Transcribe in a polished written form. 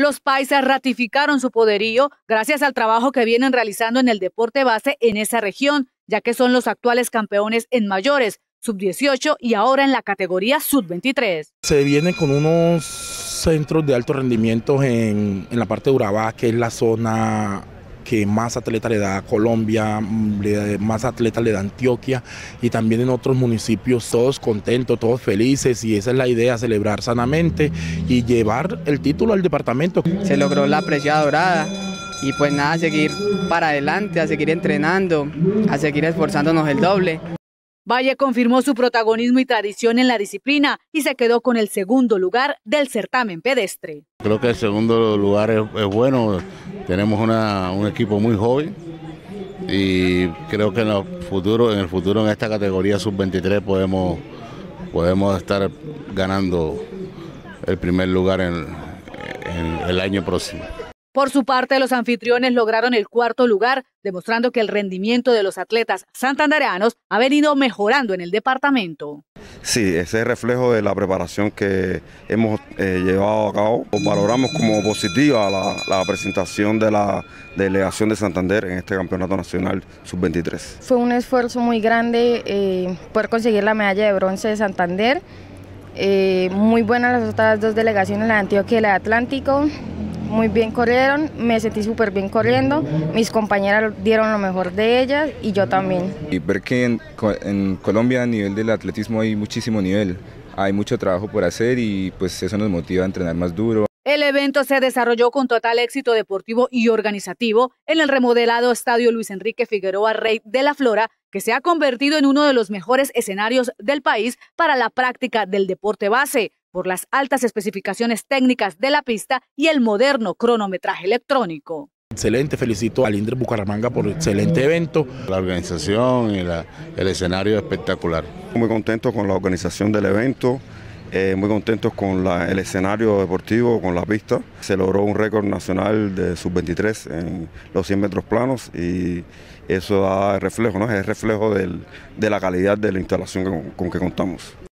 Los paisas ratificaron su poderío gracias al trabajo que vienen realizando en el deporte base en esa región, ya que son los actuales campeones en mayores, sub-18 y ahora en la categoría sub-23. Se viene con unos centros de alto rendimiento en la parte de Urabá, que es la zona que más atletas le da a Colombia, más atletas le da a Antioquia, y también en otros municipios, todos contentos, todos felices, y esa es la idea, celebrar sanamente y llevar el título al departamento. Se logró la preciada dorada y pues nada, a seguir para adelante, a seguir entrenando, a seguir esforzándonos el doble. Valle confirmó su protagonismo y tradición en la disciplina y se quedó con el segundo lugar del certamen pedestre. Creo que el segundo lugar es bueno, tenemos un equipo muy joven y creo que en el futuro en esta categoría sub-23 podemos estar ganando el primer lugar en el año próximo. Por su parte, los anfitriones lograron el cuarto lugar, demostrando que el rendimiento de los atletas santandereanos ha venido mejorando en el departamento. Sí, ese es reflejo de la preparación que hemos llevado a cabo. Valoramos como positiva la presentación de la delegación de Santander en este campeonato nacional sub-23. Fue un esfuerzo muy grande poder conseguir la medalla de bronce de Santander. Muy buenas las otras dos delegaciones, la de Antioquia y la de Atlántico. Muy bien corrieron, me sentí súper bien corriendo, mis compañeras dieron lo mejor de ellas y yo también. Y ver que en Colombia a nivel del atletismo hay muchísimo nivel, hay mucho trabajo por hacer y pues eso nos motiva a entrenar más duro. El evento se desarrolló con total éxito deportivo y organizativo en el remodelado Estadio Luis Enrique Figueroa Rey de la Flora, que se ha convertido en uno de los mejores escenarios del país para la práctica del deporte base, por las altas especificaciones técnicas de la pista y el moderno cronometraje electrónico. Excelente, felicito al INDRE Bucaramanga por el excelente evento. La organización y el escenario espectacular. Muy contentos con la organización del evento, muy contentos con el escenario deportivo, con la pista. Se logró un récord nacional de sub-23 en los 100 metros planos y eso da reflejo, ¿no? Es reflejo de la calidad de la instalación con que contamos.